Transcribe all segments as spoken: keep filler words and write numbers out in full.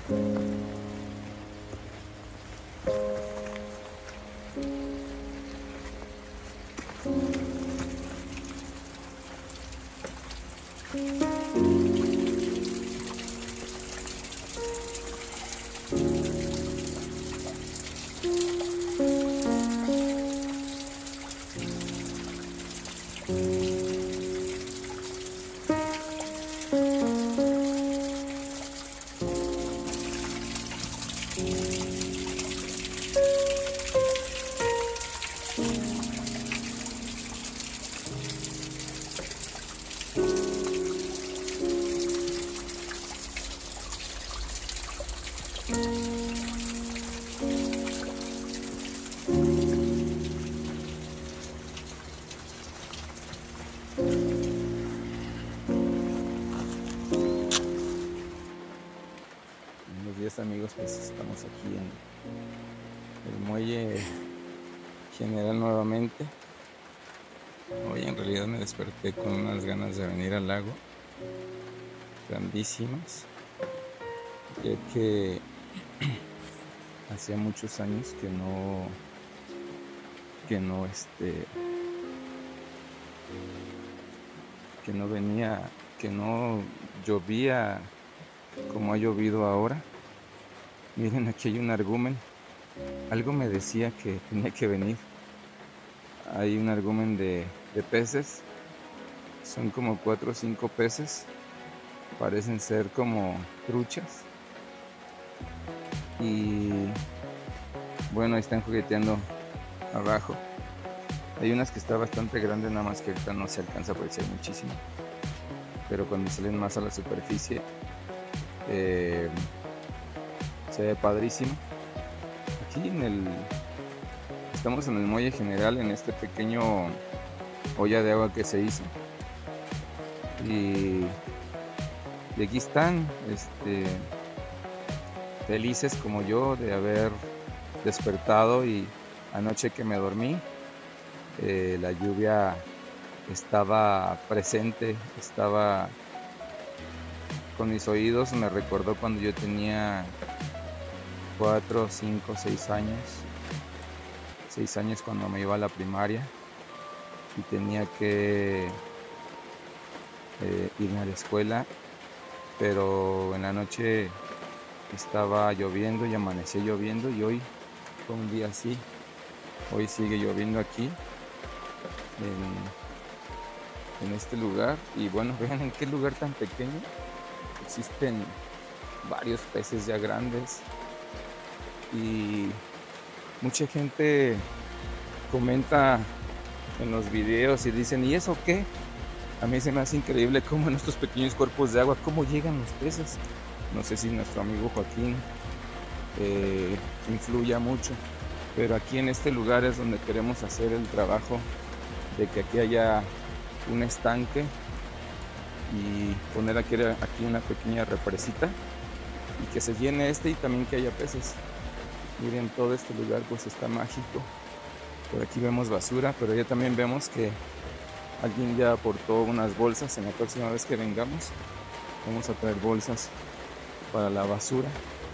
Buenos días, amigos, pues estamos aquí en el muelle general nuevamente. Hoy en realidad me desperté con unas ganas de venir al lago grandísimas, ya que hacía muchos años que no que no este que no venía, que no llovía como ha llovido ahora. Miren, aquí hay un argumen. Algo me decía que tenía que venir. Hay un argumen de, de peces. Son como cuatro o cinco peces. Parecen ser como truchas. Y bueno, están jugueteando abajo. Hay unas que está bastante grande, nada más que ahorita no se alcanza a apreciar muchísimo. Pero cuando salen más a la superficie, eh, se ve padrísimo. Aquí en el estamos en el muelle general, en este pequeño olla de agua que se hizo, y, y aquí están este, felices como yo de haber despertado. Y anoche que me dormí, eh, la lluvia estaba presente, estaba con mis oídos. Me recordó cuando yo tenía cuatro, cinco, seis años. Seis años cuando me iba a la primaria y tenía que eh, irme a la escuela, pero en la noche estaba lloviendo y amaneció lloviendo, y hoy fue un día así. Hoy sigue lloviendo aquí en, en este lugar. Y bueno, vean en qué lugar tan pequeño existen varios peces ya grandes. Y mucha gente comenta en los videos y dicen, ¿y eso qué? A mí se me hace increíble cómo en estos pequeños cuerpos de agua, cómo llegan los peces. No sé si nuestro amigo Joaquín eh, influya mucho, pero aquí en este lugar es donde queremos hacer el trabajo de que aquí haya un estanque y poner aquí, aquí una pequeña represita y que se llene este, y también que haya peces. Miren, todo este lugar pues está mágico. Por aquí vemos basura, pero ya también vemos que alguien ya aportó unas bolsas. En la próxima vez que vengamos vamos a traer bolsas para la basura.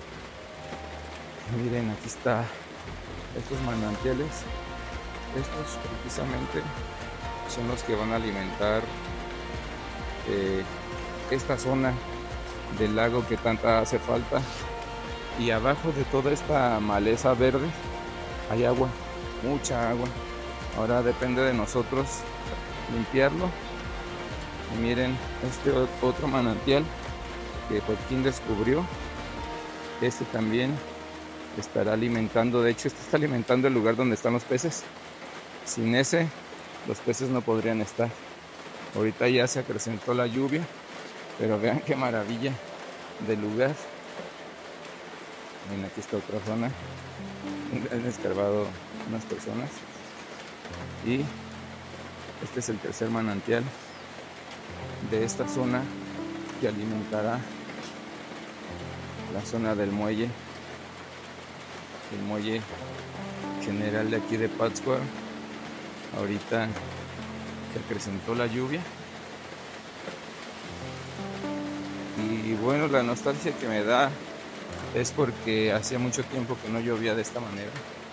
Y miren, aquí está estos manantiales. Estos precisamente son los que van a alimentar eh, esta zona del lago que tanta hace falta. Y abajo de toda esta maleza verde hay agua, mucha agua. Ahora depende de nosotros limpiarlo. Y miren, este otro manantial que Joaquín descubrió, este también estará alimentando. De hecho, este está alimentando el lugar donde están los peces. Sin ese, los peces no podrían estar. Ahorita ya se acrecentó la lluvia, pero vean qué maravilla de lugar. Miren, aquí está otra zona. Han escarbado unas personas. Y este es el tercer manantial de esta zona que alimentará la zona del muelle. El muelle general de aquí de Pátzcuaro. Ahorita se acrecentó la lluvia. Y bueno, la nostalgia que me da es porque hacía mucho tiempo que no llovía de esta manera.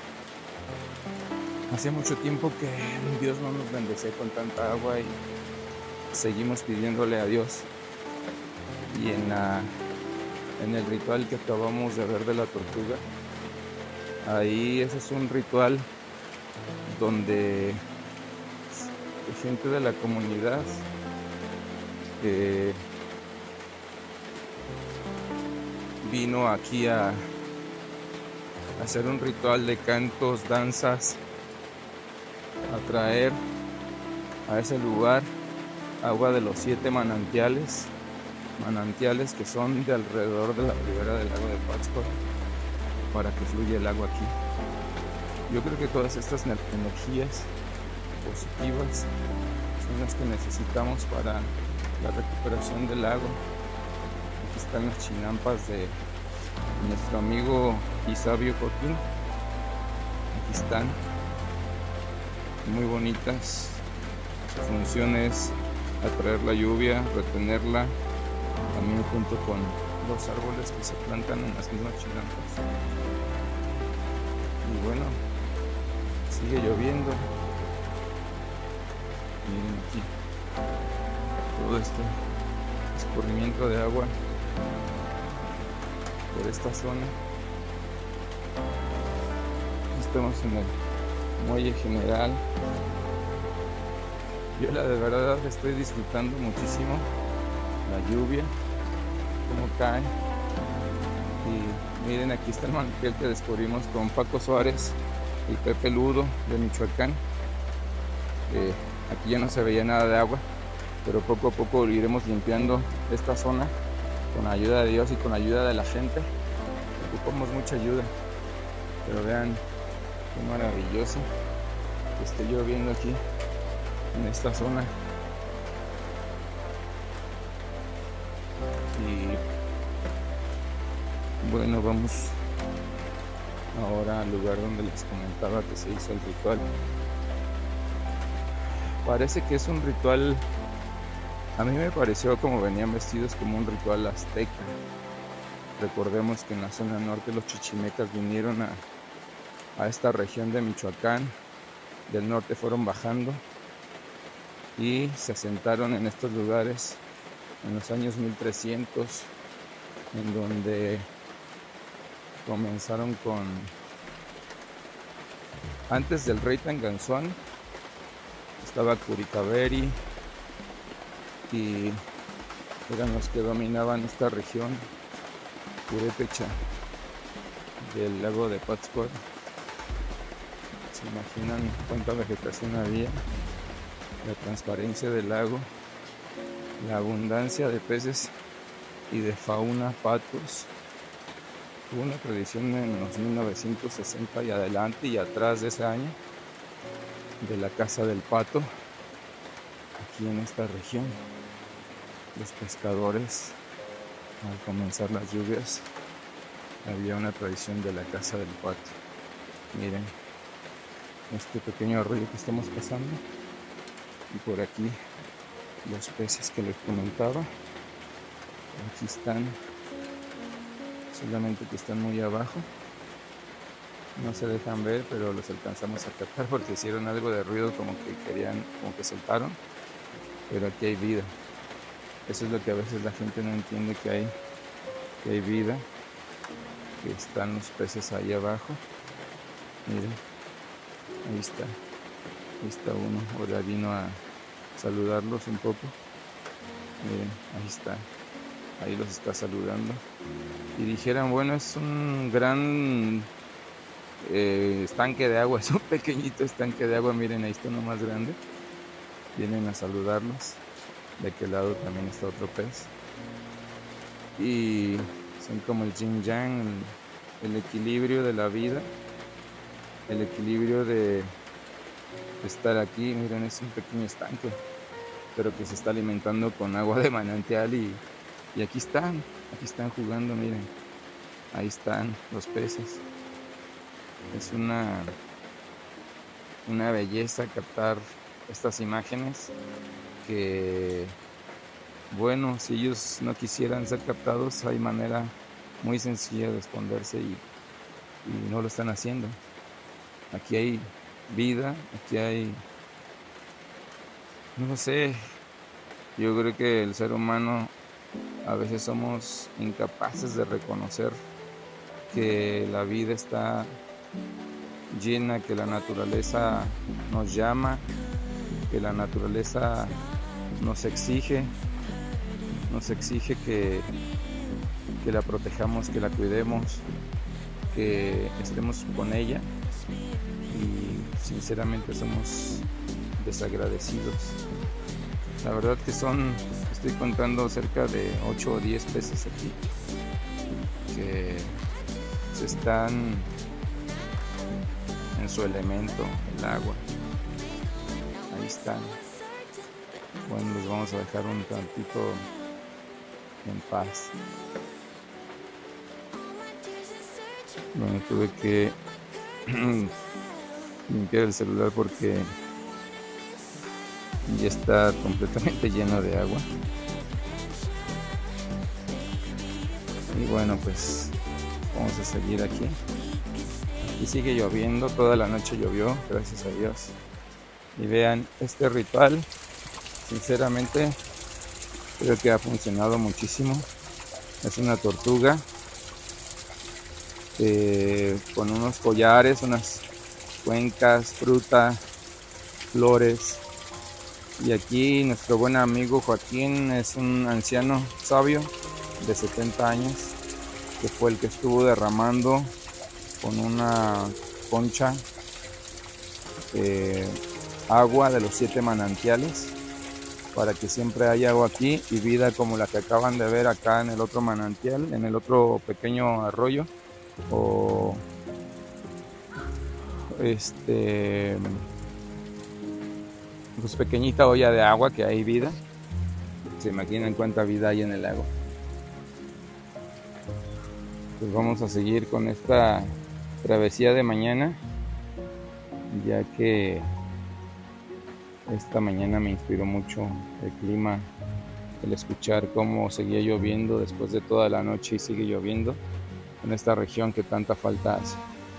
Hacía mucho tiempo que Dios no nos bendecía con tanta agua y seguimos pidiéndole a Dios. Y en, la, en el ritual que acabamos de ver de la tortuga, ahí ese es un ritual donde gente de la comunidad eh, vino aquí a, a hacer un ritual de cantos, danzas, a traer a ese lugar agua de los siete manantiales, manantiales que son de alrededor de la ribera del lago de Pátzcuaro, para que fluya el agua aquí. Yo creo que todas estas energías positivas son las que necesitamos para la recuperación del lago. Aquí están las chinampas de nuestro amigo y sabio Joaquín. Aquí están, muy bonitas. Su función es atraer la lluvia, retenerla, también junto con los árboles que se plantan en las mismas chinampas. Y bueno, sigue lloviendo. Miren aquí todo este escurrimiento de agua por esta zona. Estamos en el muelle general. Yo la de verdad estoy disfrutando muchísimo la lluvia, cómo cae. Y miren, aquí está el manantial que descubrimos con Paco Suárez, el Pepe Ludo de Michoacán. Eh, aquí ya no se veía nada de agua, pero poco a poco iremos limpiando esta zona con la ayuda de Dios y con la ayuda de la gente. Ocupamos mucha ayuda, pero vean qué maravilloso que esté lloviendo aquí en esta zona. Y bueno, vamos ahora al lugar donde les comentaba que se hizo el ritual. Parece que es un ritual, a mí me pareció como venían vestidos como un ritual azteca. Recordemos que en la zona norte los chichimecas vinieron a, a esta región de Michoacán, del norte fueron bajando y se asentaron en estos lugares en los años mil trescientos, en donde comenzaron con, antes del rey Tangazoán estaba Curicaberri y eran los que dominaban esta región purépecha del lago de Pátzcuaro. Se imaginan cuánta vegetación había, la transparencia del lago, la abundancia de peces y de fauna, patos. Hubo una tradición en los mil novecientos sesenta y adelante y atrás de ese año de la caza del pato aquí en esta región. Los pescadores, al comenzar las lluvias, había una tradición de la caza del pato. Miren este pequeño arroyo que estamos pasando y por aquí los peces que les comentaba. Aquí están, solamente que están muy abajo, no se dejan ver, pero los alcanzamos a captar porque hicieron algo de ruido, como que querían, como que saltaron, pero aquí hay vida. Eso es lo que a veces la gente no entiende, que hay, que hay vida, que están los peces ahí abajo. Miren, ahí está, ahí está uno, ahora vino a saludarlos un poco. Miren, ahí está, ahí los está saludando. Y dijeran, bueno, es un gran eh, estanque de agua, es un pequeñito estanque de agua. Miren, ahí está uno más grande. Vienen a saludarlos. De aquel lado también está otro pez. Y son como el yin yang, el, el equilibrio de la vida, el equilibrio de estar aquí. Miren, es un pequeño estanque, pero que se está alimentando con agua de manantial. Y, y aquí están, aquí están jugando, miren. Ahí están los peces. Es una, una belleza captar estas imágenes que, bueno, si ellos no quisieran ser captados, hay manera muy sencilla de esconderse y, y no lo están haciendo. Aquí hay vida, aquí hay, no sé, yo creo que el ser humano a veces somos incapaces de reconocer que la vida está llena, que la naturaleza nos llama, que la naturaleza nos exige, nos exige que, que la protejamos, que la cuidemos, que estemos con ella, y sinceramente somos desagradecidos. La verdad que son, estoy contando cerca de ocho o diez peces aquí que se están en su elemento, el agua. Ahí están. Bueno, los vamos a dejar un tantito en paz. Bueno, tuve que limpiar el celular porque ya está completamente lleno de agua. Y bueno, pues vamos a seguir aquí. Y sigue lloviendo, toda la noche llovió, gracias a Dios. Y vean, este ritual, sinceramente, creo que ha funcionado muchísimo. Es una tortuga eh, con unos collares, unas cuencas, fruta, flores. Y aquí nuestro buen amigo Joaquín es un anciano sabio de setenta años, que fue el que estuvo derramando con una concha eh, agua de los siete manantiales, para que siempre haya agua aquí y vida como la que acaban de ver acá en el otro manantial, en el otro pequeño arroyo, o este pues pequeñita olla de agua que hay vida. Se imaginan cuánta vida hay en el lago. Pues vamos a seguir con esta travesía de mañana, ya que esta mañana me inspiró mucho el clima, el escuchar cómo seguía lloviendo después de toda la noche y sigue lloviendo en esta región que tanta falta hace.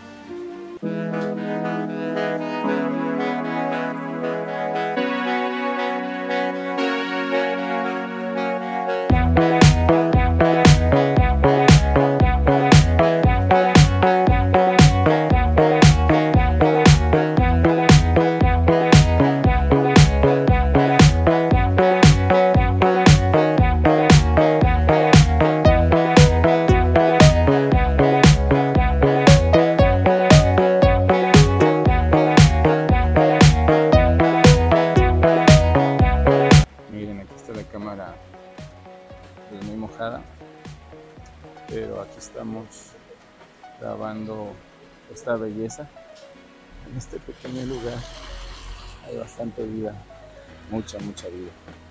Cámara pues muy mojada, pero aquí estamos grabando esta belleza en este pequeño lugar. Hay bastante vida, mucha mucha vida.